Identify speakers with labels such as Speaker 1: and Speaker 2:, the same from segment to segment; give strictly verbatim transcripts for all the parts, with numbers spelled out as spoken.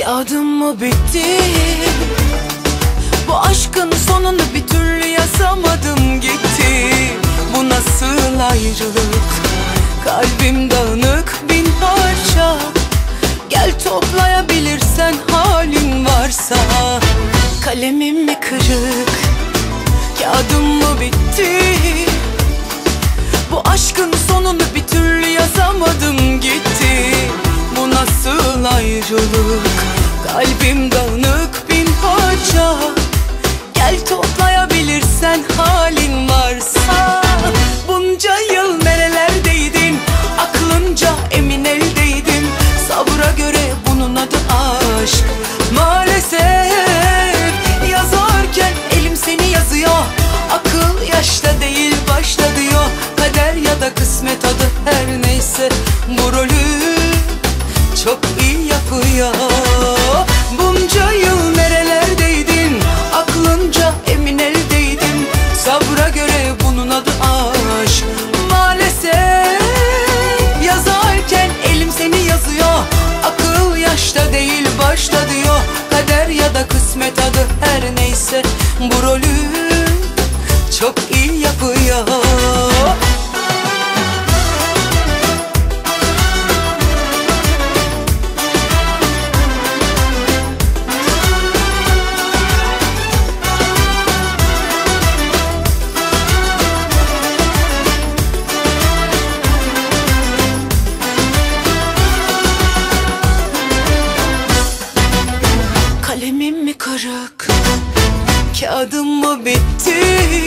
Speaker 1: Kağıdım mı bitti? Bu aşkın sonunu bir türlü yazamadım gitti. Bu nasıl ayrılık? Kalbim dağınık bin parça. Gel toplayabilirsen halin varsa. Kalemim mi kırık? Kağıdım mı bitti? Bu aşkın sonunu bir türlü yazamadım gitti. Bu nasıl ayrılık? Kalbim dağınık bin parça. Gel toplayabilirsen halin varsa. Bunca yıl nerelerdeydin? Aklınca emin eldeydim. Sabra göre bunun adı aşk. Maalesef yazarken elim seni yazıyor. Akıl yaşta değil başta diyor. Kader ya da kısmet adı her neyse. Bu rolü çok iyi yapıyor. Bunca yıl nerelerdeydin? Aklınca emin eldeydin. Sabra göre bunun adı aşk. Maalesef yazarken elim seni yazıyor. Akıl yaşta değil başta diyor. Kader ya da kısmet adı her neyse. Bu rolü çok iyi yapıyor. Kalemim mi kırık? Kağıdım mı bitti?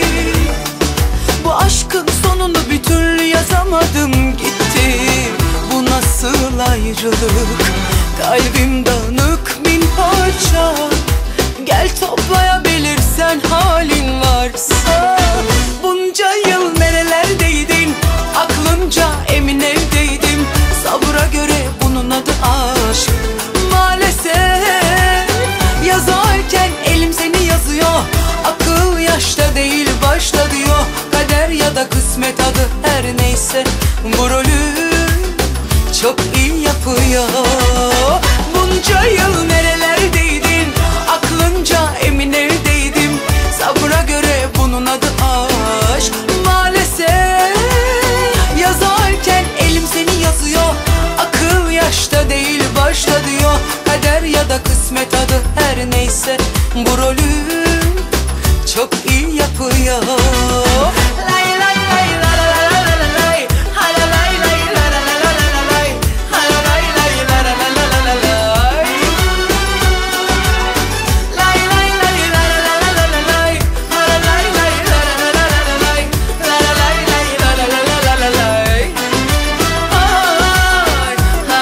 Speaker 1: Bu aşkın sonunu bir türlü yazamadım gitti. Bu nasıl ayrılık? Kalbim dağınık bin parça. Gel toplayabilirsen halin varsa. Bunca yıl nerelerdeydin? Aklınca emin evdeydim. Sabra göre bunun adı aşk. Maalesef yazarken elim seni yazıyor. Akıl yaşta değil başta diyor. Kader ya da kısmet adı her neyse. Bu rolü çok iyi yapıyor. Bunca yıl nerelerdeydin? Aklınca emin evdeydim. Sabra göre bunun adı aşk. Maalesef yazarken elim seni yazıyor. Akıl yaşta değil başta diyor. Kader ya da kısmet adı her neyse. Bu rolü çok iyi yapıyor. Lay lay lay la la la la la lay. Ha la lay lay la la la la la lay. Ha la lay lay la la la la la lay. Lay lay lay la la la la la lay. Ha la lay lay la la la la lay. La la lay lay la la la la la lay. Ay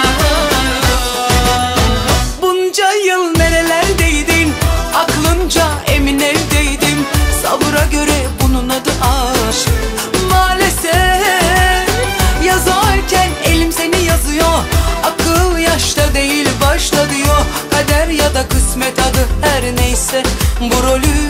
Speaker 1: bunca yıl nerelerdeydin? Aklınca emin evdeydim. Sabra göre bunun adı aşk. Maalesef yazarken elim seni yazıyor. Akıl yaşta değil başta diyor. Kader ya da kısmet adı her neyse. Bu rolü